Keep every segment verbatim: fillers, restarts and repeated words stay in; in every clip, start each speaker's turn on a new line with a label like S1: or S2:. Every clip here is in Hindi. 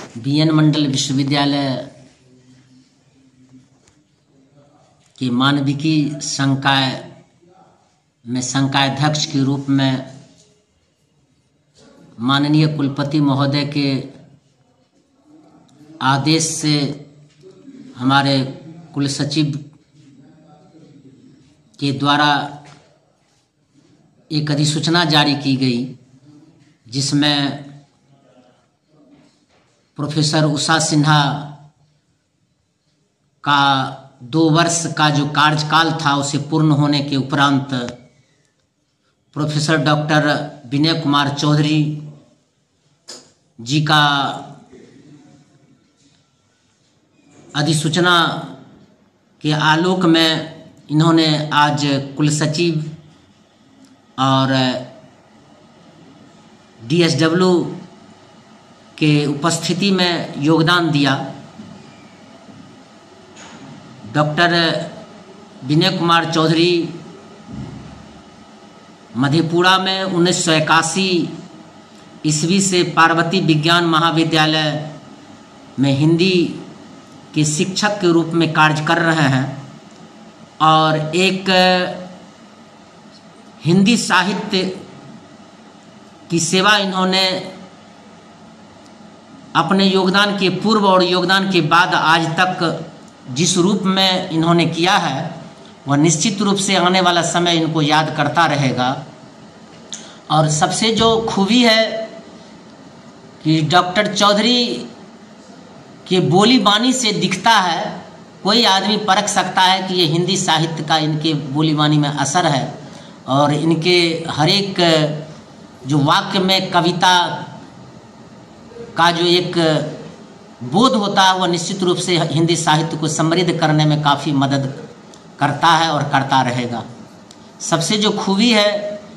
S1: बी एन मंडल विश्वविद्यालय के मानविकी संकाय में संकायाध्यक्ष के रूप में माननीय कुलपति महोदय के आदेश से हमारे कुल सचिव के द्वारा एक अधिसूचना जारी की गई, जिसमें प्रोफेसर उषा सिन्हा का दो वर्ष का जो कार्यकाल था उसे पूर्ण होने के उपरांत प्रोफेसर डॉक्टर विनय कुमार चौधरी जी का अधिसूचना के आलोक में इन्होंने आज कुल सचिव और डी एस डब्ल्यू के उपस्थिति में योगदान दिया। डॉक्टर विनय कुमार चौधरी मधेपुरा में उन्नीस सौ इक्यासी ईस्वी से पार्वती विज्ञान महाविद्यालय में हिंदी के शिक्षक के रूप में कार्य कर रहे हैं और एक हिंदी साहित्य की सेवा इन्होंने अपने योगदान के पूर्व और योगदान के बाद आज तक जिस रूप में इन्होंने किया है वह निश्चित रूप से आने वाला समय इनको याद करता रहेगा। और सबसे जो खूबी है कि डॉक्टर चौधरी के बोली बानी से दिखता है, कोई आदमी परख सकता है कि ये हिंदी साहित्य का इनके बोली बानी में असर है और इनके हर एक जो वाक्य में कविता का जो एक बोध होता है वह निश्चित रूप से हिंदी साहित्य को समृद्ध करने में काफ़ी मदद करता है और करता रहेगा। सबसे जो खूबी है,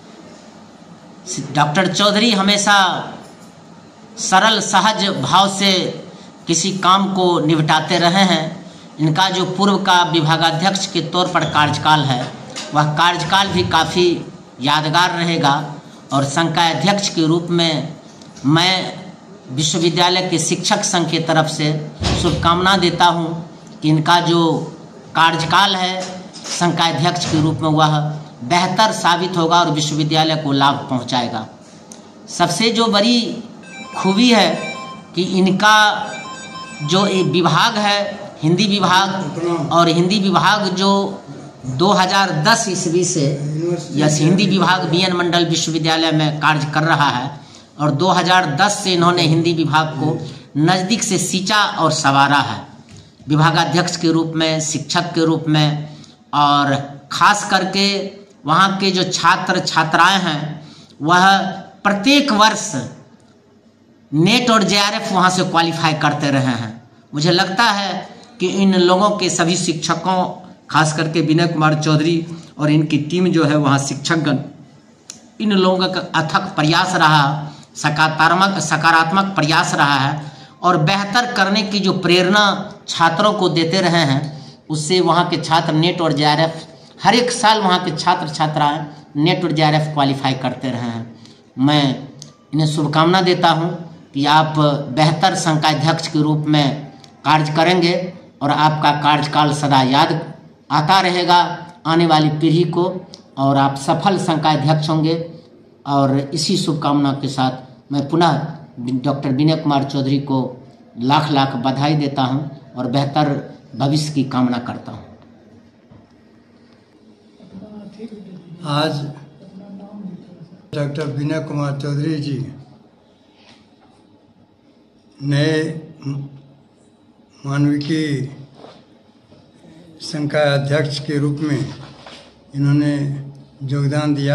S1: डॉक्टर चौधरी हमेशा सरल सहज भाव से किसी काम को निपटाते रहे हैं। इनका जो पूर्व का विभागाध्यक्ष के तौर पर कार्यकाल है वह कार्यकाल भी काफ़ी यादगार रहेगा और संकायाध्यक्ष के रूप में मैं विश्वविद्यालय के शिक्षक संघ की तरफ से शुभकामना देता हूं कि इनका जो कार्यकाल है संकायाध्यक्ष के रूप में वह बेहतर साबित होगा और विश्वविद्यालय को लाभ पहुंचाएगा। सबसे जो बड़ी खूबी है कि इनका जो एक विभाग है हिंदी विभाग, और हिंदी विभाग जो दो हज़ार दस ईस्वी से यह हिंदी विभाग बी एन मंडल विश्वविद्यालय में कार्य कर रहा है और दो हज़ार दस से इन्होंने हिंदी विभाग को नज़दीक से सींचा और संवारा है, विभागाध्यक्ष के रूप में, शिक्षक के रूप में। और ख़ास करके वहाँ के जो छात्र छात्राएं हैं वह प्रत्येक वर्ष नेट और जे आर एफ वहाँ से क्वालिफाई करते रहे हैं। मुझे लगता है कि इन लोगों के सभी शिक्षकों, खास करके विनय कुमार चौधरी और इनकी टीम जो है वहाँ शिक्षकगण, इन लोगों का अथक प्रयास रहा, सकारात्मक सकारात्मक प्रयास रहा है और बेहतर करने की जो प्रेरणा छात्रों को देते रहे हैं उससे वहाँ के छात्र नेट और जे आर एफ हर एक साल वहाँ के छात्र छात्राएं नेट और जे आर एफ क्वालिफाई करते रहे हैं। मैं इन्हें शुभकामना देता हूँ कि आप बेहतर संकायाध्यक्ष के रूप में कार्य करेंगे और आपका कार्यकाल सदा याद आता रहेगा आने वाली पीढ़ी को और आप सफल संकायाध्यक्ष होंगे। और इसी शुभकामना के साथ मैं पुनः डॉक्टर विनय कुमार चौधरी को लाख लाख बधाई देता हूं और बेहतर भविष्य की कामना करता हूं।
S2: आज डॉक्टर विनय कुमार चौधरी जी नए मानविकी संकायाध्यक्ष के रूप में इन्होंने योगदान दिया।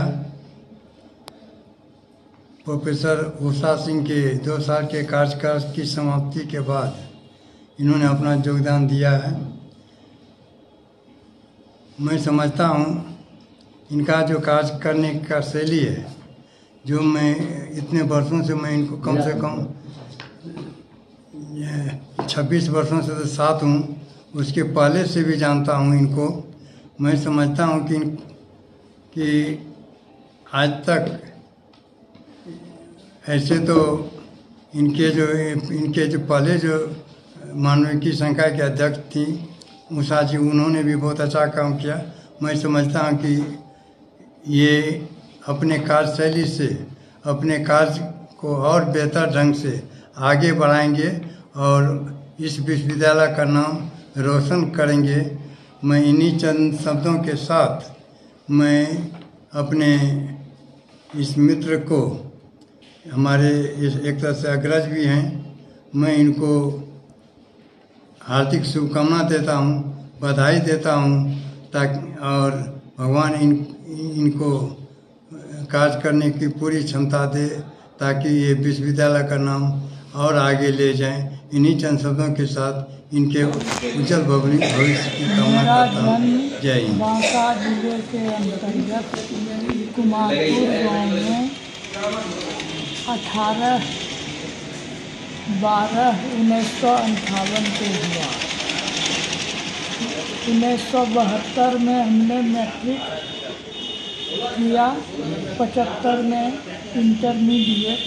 S2: प्रोफेसर उषा सिंह के दो साल के कार्यकाल की समाप्ति के बाद इन्होंने अपना योगदान दिया है। मैं समझता हूँ इनका जो कार्य करने का शैली है, जो मैं इतने वर्षों से मैं इनको कम से कम छब्बीस वर्षों से तो साथ हूँ, उसके पहले से भी जानता हूँ इनको। मैं समझता हूँ कि कि आज तक ऐसे तो इनके जो इनके जो पहले जो मानविकी संकाय के अध्यक्ष थी उषा जी, उन्होंने भी बहुत अच्छा काम किया। मैं समझता हूँ कि ये अपने कार्यशैली से अपने कार्य को और बेहतर ढंग से आगे बढ़ाएंगे और इस विश्वविद्यालय का नाम रोशन करेंगे। मैं इन्हीं चंद शब्दों के साथ मैं अपने इस मित्र को, हमारे इस एक तरह से अग्रज भी हैं, मैं इनको हार्दिक शुभकामना देता हूँ, बधाई देता हूँ, ताकि और भगवान इन इनको कार्य करने की पूरी क्षमता दे ताकि ये विश्वविद्यालय का नाम और आगे ले जाएं। इन्हीं चंद शब्दों के साथ इनके उज्जवल भविष्य की कामना करता हूँ। जय हिंद।
S3: बांका जिले के अंतर्गत कुमारपुर गाँव में अठारह बारह उन्नीस सौ अंठावन को हुआ। उन्नीस सौ बहत्तर में हमने मैट्रिक किया, पचहत्तर में इंटरमीडिएट,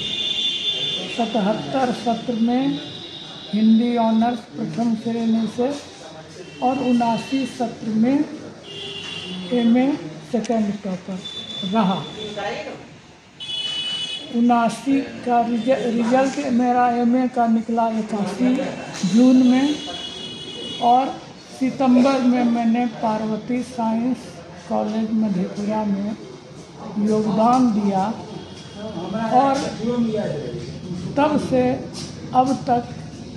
S3: सतहत्तर सत्र में हिंदी ऑनर्स प्रथम श्रेणी से और उनासी सत्र में एमए सेकेंड टॉपर रहा। उनासी का रिजल्ट मेरा एमए का निकला इक्यासी जून में, और सितंबर में मैंने पार्वती साइंस कॉलेज मधेपुरा में योगदान दिया और तब से अब तक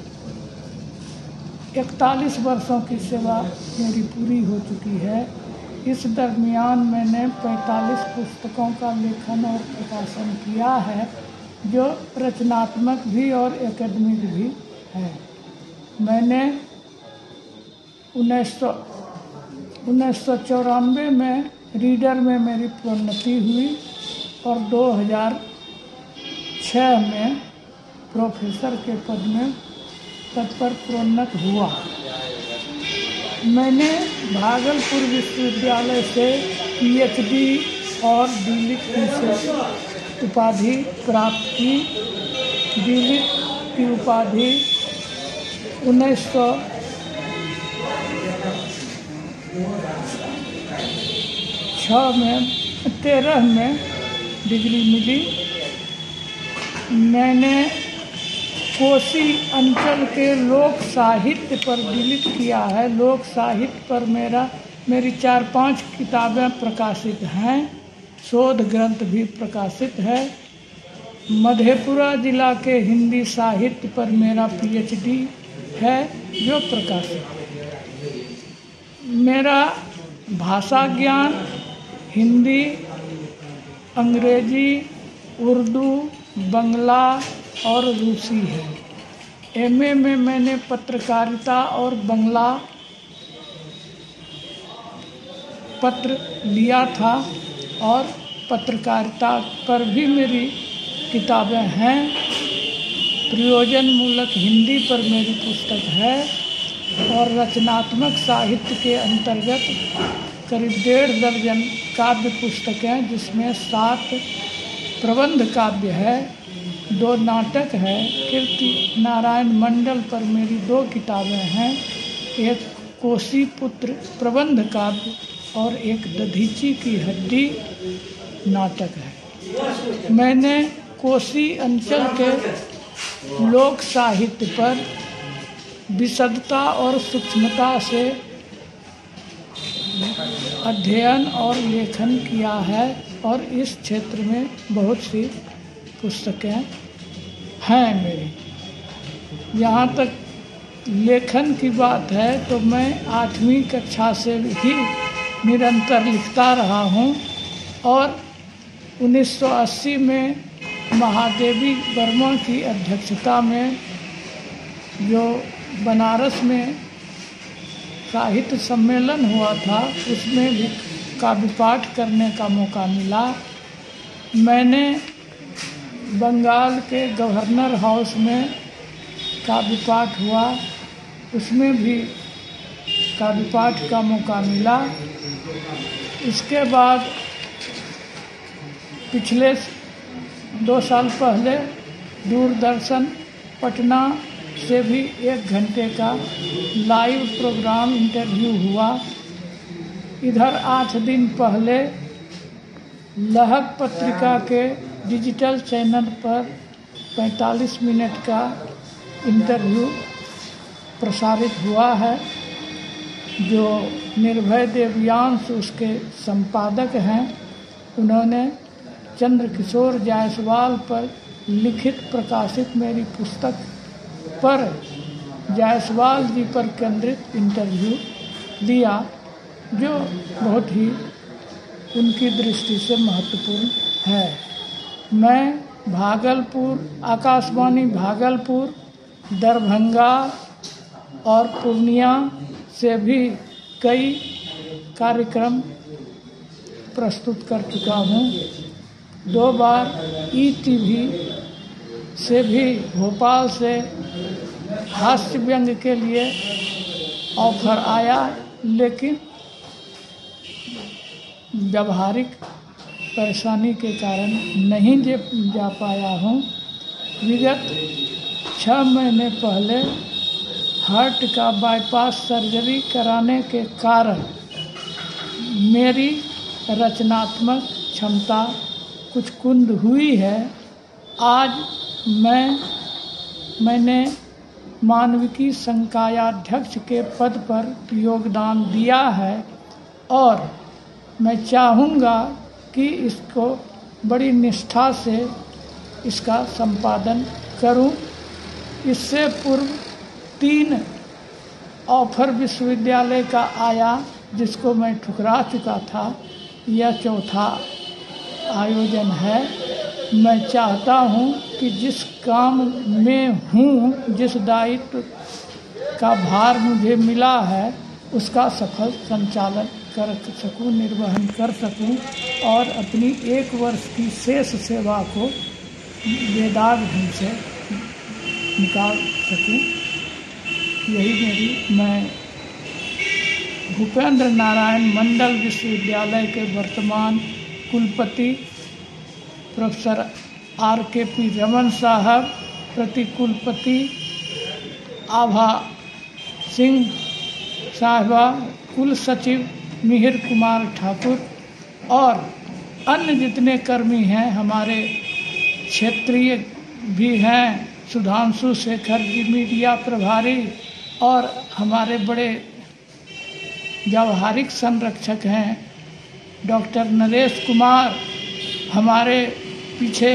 S3: इकतालीस वर्षों की सेवा मेरी पूरी हो चुकी है। इस दरमियान मैंने पैंतालीस पुस्तकों का लेखन और प्रकाशन किया है, जो रचनात्मक भी और एकेडमिक भी है। मैंने उन्नीस सौ उन्नीस सौ चौरानवे में रीडर में मेरी प्रोन्नति हुई और दो हज़ार छः में प्रोफेसर के पद में पद पर प्रोन्नत हुआ। मैंने भागलपुर विश्वविद्यालय से पीएचडी और डीलिट की उपाधि प्राप्त की। डीलिट की उपाधि उन्नीस सौ छः में तेरह में डिग्री मिली। मैंने कोसी अंचल के लोक साहित्य पर डीलिट किया है। लोक साहित्य पर मेरा मेरी चार पांच किताबें प्रकाशित हैं, शोध ग्रंथ भी प्रकाशित है। मधेपुरा जिला के हिंदी साहित्य पर मेरा पीएचडी है जो प्रकाशित है। मेरा भाषा ज्ञान हिंदी, अंग्रेजी, उर्दू, बंगला और रूसी है। एमए में मैंने पत्रकारिता और बंगला पत्र लिया था और पत्रकारिता पर भी मेरी किताबें हैं। प्रयोजन मूलक हिंदी पर मेरी पुस्तक है और रचनात्मक साहित्य के अंतर्गत करीब डेढ़ दर्जन काव्य पुस्तकें, जिसमें सात प्रबंध काव्य है, दो नाटक है। कीर्ति नारायण मंडल पर मेरी दो किताबें हैं, एक कोसी पुत्र प्रबंध काव्य और एक दधीची की हड्डी नाटक है। मैंने कोसी अंचल के लोक साहित्य पर विशदता और सूक्ष्मता से अध्ययन और लेखन किया है और इस क्षेत्र में बहुत सी पुस्तकें हैं मेरी। यहाँ तक लेखन की बात है तो मैं आठवीं कक्षा से ही निरंतर लिखता रहा हूँ और उन्नीस सौ अस्सी में महादेवी वर्मा की अध्यक्षता में जो बनारस में साहित्य सम्मेलन हुआ था, उसमें भी काव्य पाठ करने का मौका मिला। मैंने बंगाल के गवर्नर हाउस में काव्य पाठ हुआ, उसमें भी काव्य पाठ का मौका मिला। इसके बाद पिछले दो साल पहले दूरदर्शन पटना से भी एक घंटे का लाइव प्रोग्राम इंटरव्यू हुआ। इधर आठ दिन पहले लहक पत्रिका के डिजिटल चैनल पर पैंतालीस मिनट का इंटरव्यू प्रसारित हुआ है। जो निर्भय देवयांश उसके संपादक हैं, उन्होंने चंद्रकिशोर जायसवाल पर लिखित प्रकाशित मेरी पुस्तक पर जायसवाल जी पर केंद्रित इंटरव्यू दिया, जो बहुत ही उनकी दृष्टि से महत्वपूर्ण है। मैं भागलपुर, आकाशवाणी भागलपुर, दरभंगा और पूर्णिया से भी कई कार्यक्रम प्रस्तुत कर चुका हूँ। दो बार ई टीवी से भी भोपाल से हास्य व्यंग के लिए ऑफर आया, लेकिन व्यावहारिक परेशानी के कारण नहीं जा पाया हूँ। विगत छः महीने पहले हार्ट का बाईपास सर्जरी कराने के कारण मेरी रचनात्मक क्षमता कुछ कुंद हुई है। आज मैं मैंने मानविकी संकायाध्यक्ष के पद पर योगदान दिया है और मैं चाहूँगा कि इसको बड़ी निष्ठा से इसका संपादन करूं। इससे पूर्व तीन ऑफर विश्वविद्यालय का आया, जिसको मैं ठुकरा चुका था। यह चौथा आयोजन है। मैं चाहता हूं कि जिस काम में हूं, जिस दायित्व का भार मुझे मिला है, उसका सफल संचालन कर सकूं, निर्वहन कर सकूं और अपनी एक वर्ष की शेष सेवा को बेदाग ढंग से निकाल सकूं। यही मेरी मैं भूपेंद्र नारायण मंडल विश्वविद्यालय के वर्तमान कुलपति professor R K P Raman साहब, प्रति कुलपति आभा सिंह साहिबा, कुल सचिव मिहिर कुमार ठाकुर और अन्य जितने कर्मी हैं, हमारे क्षेत्रीय भी हैं, सुधांशु शेखर जी मीडिया प्रभारी, और हमारे बड़े व्यावहारिक संरक्षक हैं डॉक्टर नरेश कुमार, हमारे पीछे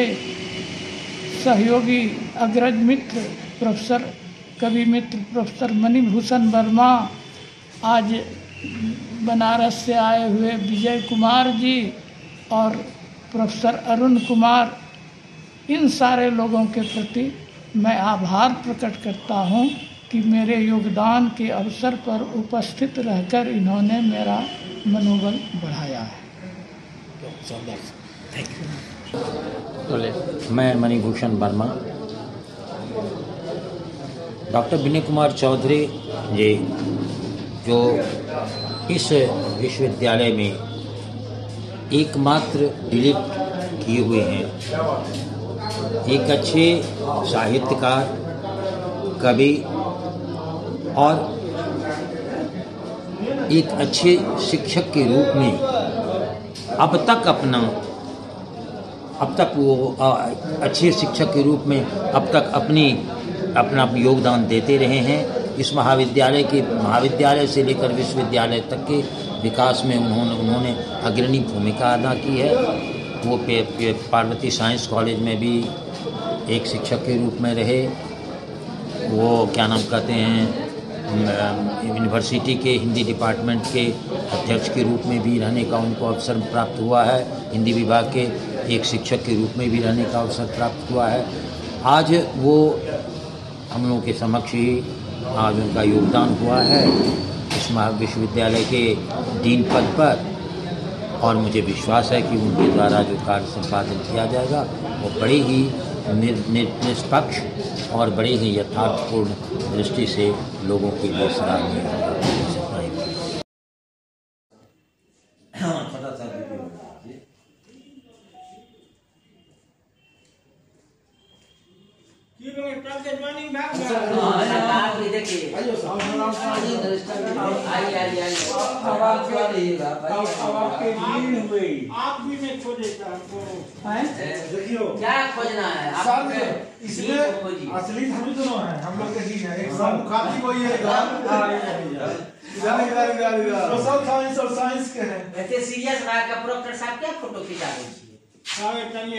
S3: सहयोगी अग्रज मित्र प्रोफेसर कवि मित्र प्रोफेसर मणिभूषण वर्मा, आज बनारस से आए हुए विजय कुमार जी और प्रोफेसर अरुण कुमार, इन सारे लोगों के प्रति मैं आभार प्रकट करता हूं कि मेरे योगदान के अवसर पर उपस्थित रहकर इन्होंने मेरा मनोबल बढ़ाया है।
S4: मैं मणिभूषण वर्मा, डॉक्टर विनय कुमार चौधरी जी जो इस विश्वविद्यालय में एकमात्र डिलीट किए हुए हैं, एक अच्छे साहित्यकार, कवि और एक अच्छे शिक्षक के रूप में अब तक अपना अब तक वो अच्छे शिक्षक के रूप में अब तक अपनी अपना योगदान देते रहे हैं। इस महाविद्यालय के महाविद्यालय से लेकर विश्वविद्यालय तक के विकास में उन्होंने उन्होंने अग्रणी भूमिका अदा की है। वो पे, पे, पार्वती साइंस कॉलेज में भी एक शिक्षक के रूप में रहे। वो क्या नाम कहते हैं, यूनिवर्सिटी के हिंदी डिपार्टमेंट के अध्यक्ष के रूप में भी रहने का उनको अवसर प्राप्त हुआ है। हिंदी विभाग के एक शिक्षक के रूप में भी रहने का अवसर प्राप्त हुआ है। आज वो हम लोगों के समक्ष ही आज उनका योगदान हुआ है इस विश्वविद्यालय के डीन पद पर, और मुझे विश्वास है कि उनके द्वारा जो कार्य संपादन किया जाएगा वो बड़े ही निष्पक्ष और बड़े ही यथार्थपूर्ण दृष्टि से लोगों के लिए सराहनीय होगा।
S1: सरकार भी देखिए आइए आइए आइए
S5: अब आप क्या रहिएगा अब आपके लीन हुए
S3: आप भी नहीं खोजेगा हमको
S5: देखियो
S1: क्या खोजना है
S5: सब
S1: आप
S5: इसमें असली हम दोनों हैं हम लोग के लीन है एक सब खाती कोई है सोशल साइंस और साइंस के हैं
S1: ऐसे सीरियस रहा का प्रोफेसर साहब क्या फोटो खिंचा रहे हैं
S3: सारे चलिए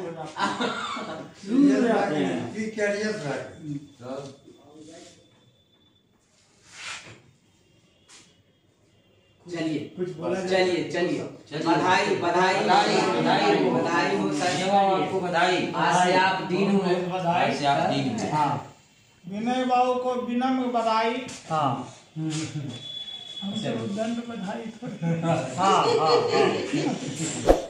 S3: चलिए
S5: कुछ बोला
S1: चलिए चलिए बधाई बधाई बधाई बधाई हो सर
S4: आपको बधाई
S1: आज से आप दीन हुए
S3: बधाई
S4: से आप दिन में
S3: हाँ विनय बाबू को विनम्र बधाई
S5: हाँ
S3: हमसे दंड बधाई
S5: हाँ हाँ हाँ